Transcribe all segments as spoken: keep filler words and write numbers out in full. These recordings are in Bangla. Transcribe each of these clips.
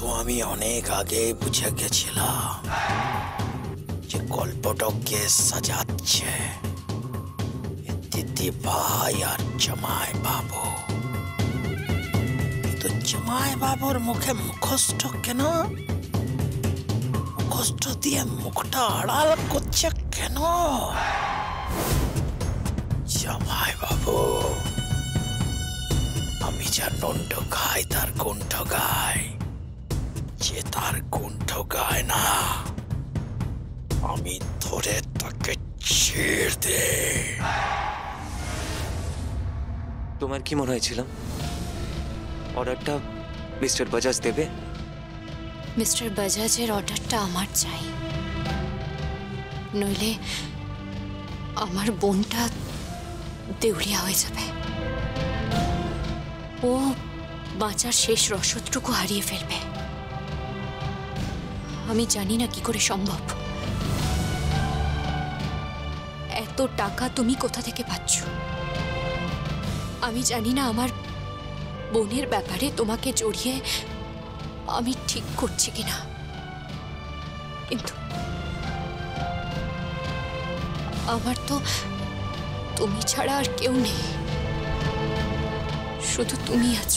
কিন্তু আমি অনেক আগে বুঝে গেছিলাম যে গল্পটাকে সাজাচ্ছে দিদি ভাই আর জামাই বাবু। কিন্তু জামাই বাবুর মুখে মুখোশ কেন? মুখোশ দিয়ে মুখটা আড়াল করছে কেন? জামাই বাবু, আমি যা নন্ড গাই তার কুণ্ঠ গাই, যে তার কুণ্ঠ গায় না আমি ধরে তাকে ছেড়ে দে। তোমার কি মনে হয়েছিল অর্ডারটা মিস্টার বাজাজ দেবে? মিস্টার বাজাজের অর্ডারটা আমার চাই, নইলে আমার বোনটা দেউলিয়া হয়ে যাবে। ও বাঁচার শেষ রসদটুকু হারিয়ে ফেলবে। আমি জানি না কি করে সম্ভব। এত টাকা তুমি কোথা থেকে পাচ্ছ? আমি জানি না আমার বোনের ব্যাপারে তোমাকে জড়িয়ে আমি ঠিক করছি কিনা, কিন্তু আমার তো তুমি ছাড়া আর কেউ নেই, শুধু তুমি আছো।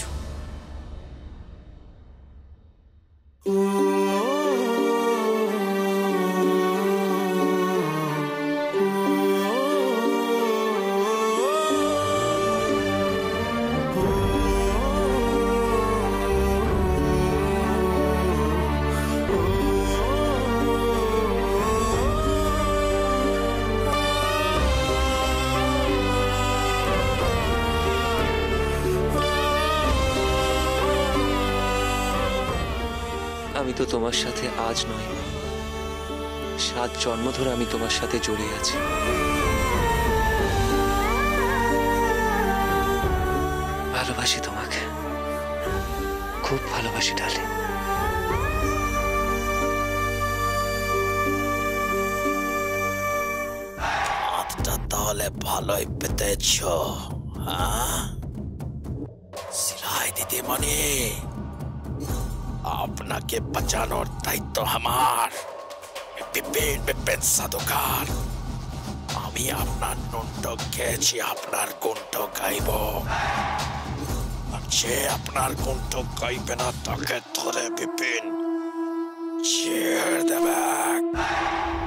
আমি তো তোমার সাথে আজ নয়, সাত জন্ম ধরে আমি তোমার সাথে জড়িয়ে আছি। ভালোবাসি তোমাকে, খুব ভালোবাসি ডালে। হাতটা তাহলে ভালোই পেতেছ, হ্যাঁ সিলাই দিদিমণি? আপনাকে বাঁচানোর দায়িত্ব আমার। বিপিন বিপিন সাধুকার, আমি আপনার নন্ড গেছি, আপনার কণ্ঠ গাইব। যে আপনার কণ্ঠ গাইবে না তাকে ধরে বিপিন ছেড়ে দেবে।